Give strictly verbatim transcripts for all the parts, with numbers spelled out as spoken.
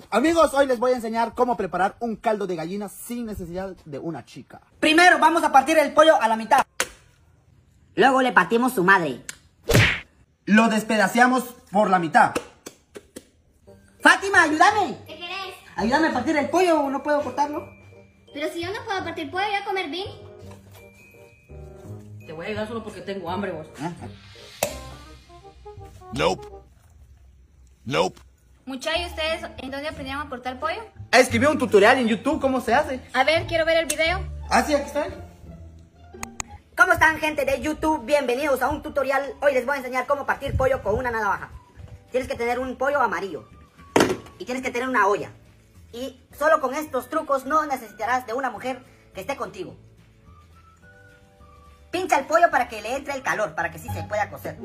Amigos, hoy les voy a enseñar cómo preparar un caldo de gallina sin necesidad de una chica. Primero vamos a partir el pollo a la mitad. Luego le partimos su madre. Lo despedaceamos por la mitad. Fátima, ayúdame. ¿Qué querés? Ayúdame a partir el pollo, no puedo cortarlo. Pero si yo no puedo partir pollo, ¿voy a comer bien? Te voy a ayudar solo porque tengo hambre, vos. Nope. Nope. Muchachos, ¿ustedes en dónde aprendieron a cortar pollo? Escribí un tutorial en YouTube, ¿cómo se hace? A ver, quiero ver el video. Ah, sí, aquí está. ¿Cómo están, gente de YouTube? Bienvenidos a un tutorial. Hoy les voy a enseñar cómo partir pollo con una navaja. Tienes que tener un pollo amarillo. Y tienes que tener una olla. Y solo con estos trucos no necesitarás de una mujer que esté contigo. Pincha el pollo para que le entre el calor, para que sí se pueda cocer.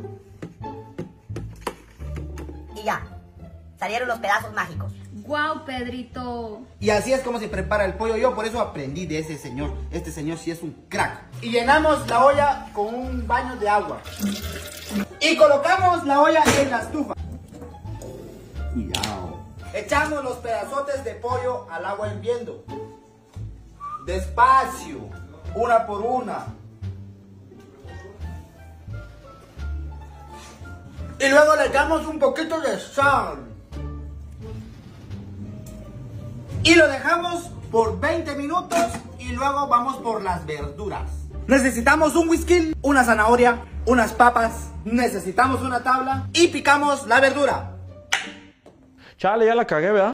Y ya, salieron los pedazos mágicos. Guau, Pedrito. Y así es como se prepara el pollo. Yo por eso aprendí de ese señor. Este señor sí es un crack. Y llenamos la olla con un baño de agua. Y colocamos la olla en la estufa. Cuidado. Echamos los pedazotes de pollo al agua hirviendo. Despacio, una por una. Y luego le echamos un poquito de sal. Y lo dejamos por veinte minutos y luego vamos por las verduras. Necesitamos un whisky, una zanahoria, unas papas, necesitamos una tabla y picamos la verdura. Chale, ya la cagué, ¿verdad?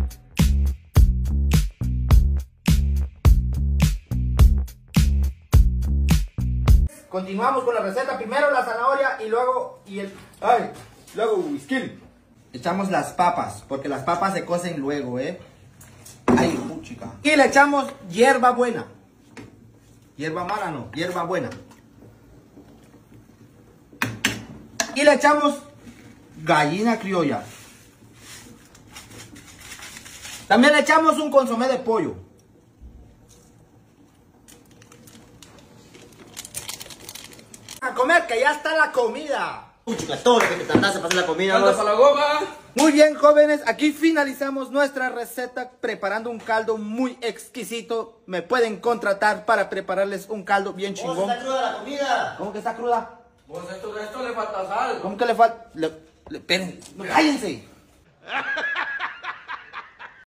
Continuamos con la receta. Primero la zanahoria y luego y el ay, luego whisky. Echamos las papas porque las papas se cocen luego, ¿eh? Ay, puchica. Y le echamos hierba buena. Hierba mala no, hierba buena. Y le echamos gallina criolla. También le echamos un consomé de pollo. A comer, que ya está la comida. Puchica, todo lo que te tardaste para hacer la comida. ¡Anda para la goma! Muy bien, jóvenes, aquí finalizamos nuestra receta preparando un caldo muy exquisito. Me pueden contratar para prepararles un caldo bien ¿Cómo chingón. está cruda la comida? ¿Cómo que está cruda? Vos, esto, esto le falta sal. ¿Cómo que le falta? Le, le, esperen, cállense.